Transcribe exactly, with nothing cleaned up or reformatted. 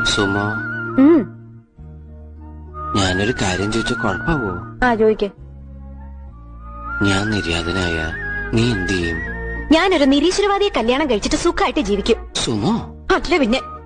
Sumo, ഞാനൊരു കാര്യം ചോദിച്ച കുഴപ്പമാവോ? ആ ചോദിക്കേ. ഞാൻ നിര്യാതനായ നീ എന്ത് ചെയ്യും? ഞാനൊരു നിരീശ്വരവാദിയെ കല്യാണം കഴിച്ചിട്ട് സുഖമായിട്ട് ജീവിക്കും. സുമോ, അല്ല പിന്നെ.